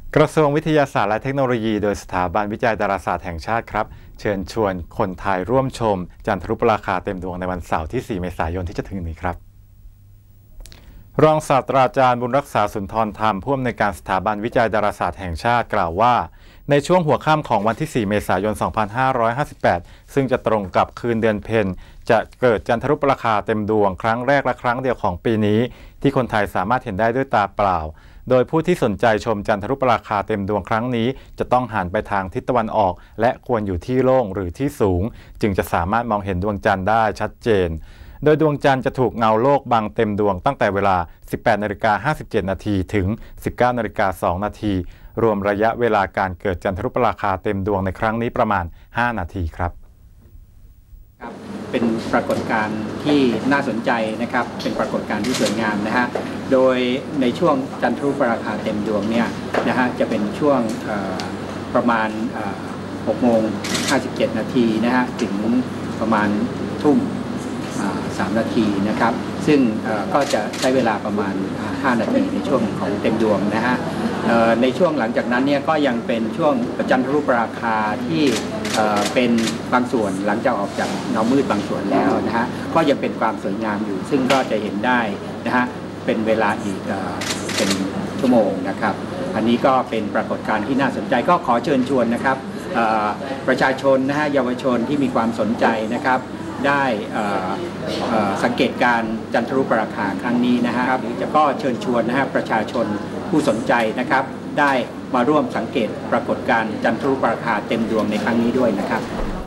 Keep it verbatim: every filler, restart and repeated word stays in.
กระทรวงวิทยาศาสตร์และเทคโนโลยีโดยสถาบันวิจัยดาราศาสตร์แห่งชาติครับเชิญชวนคนไทยร่วมชมจันทรุปราคาเต็มดวงในวันเสาร์ที่ สี่ เมษายนที่จะถึงนี้ครับรองศาสตราจารย์บุญรักษาสุนทรธรรมผู้อำนวยการสถาบันวิจัยดาราศาสตร์แห่งชาติกล่าวว่าในช่วงหัวค่ำของวันที่ สี่ เมษายน สองพันห้าร้อยห้าสิบแปด ซึ่งจะตรงกับคืนเดือนเพ็ญจะเกิดจันทรุปราคาเต็มดวงครั้งแรกและครั้งเดียวของปีนี้ที่คนไทยสามารถเห็นได้ด้วยตาเปล่าโดยผู้ที่สนใจชมจันทรุปราคาเต็มดวงครั้งนี้จะต้องหันไปทางทิศตะวันออกและควรอยู่ที่โล่งหรือที่สูงจึงจะสามารถมองเห็นดวงจันทร์ได้ชัดเจนโดยดวงจันทร์จะถูกเงาโลกบังเต็มดวงตั้งแต่เวลา สิบแปดนาฬิกาห้าสิบเจ็ดนาที ถึง สิบเก้านาฬิกาสองนาทีรวมระยะเวลาการเกิดจันทรุปราคาเต็มดวงในครั้งนี้ประมาณห้านาทีครับเป็นปรากฏการณ์ที่น่าสนใจนะครับเป็นปรากฏการณ์ที่สวยงามนะฮะโดยในช่วงจันทรุปราคาเต็มดวงเนี่ยนะฮะจะเป็นช่วงประมาณหกโมงห้าสิบเจ็ดนาทีนะฮะถึงประมาณทุ่มสามนาทีนะครับซึ่งก็จะใช้เวลาประมาณห้านาทีในช่วงของเต็มดวงนะฮะในช่วงหลังจากนั้นเนี่ยก็ยังเป็นช่วงจันทรุปราคาที่เป็นบางส่วนหลังจากออกจากเงามืดบางส่วนแล้วนะฮะก็ยังเป็นความสวยงามอยู่ซึ่งก็จะเห็นได้นะฮะเป็นเวลาอีกเป็นชั่วโมงนะครับอันนี้ก็เป็นปรากฏการณ์ที่น่าสนใจก็ขอเชิญชวนนะครับประชาชนนะฮะเยาวชนที่มีความสนใจนะครับได้สังเกตการจันทรุปราคาครั้งนี้นะครับจะก็เชิญชวนนะฮะประชาชนผู้สนใจนะครับได้มาร่วมสังเกตปรากฏการจันทรุปราคาเต็มดวงในครั้งนี้ด้วยนะครับ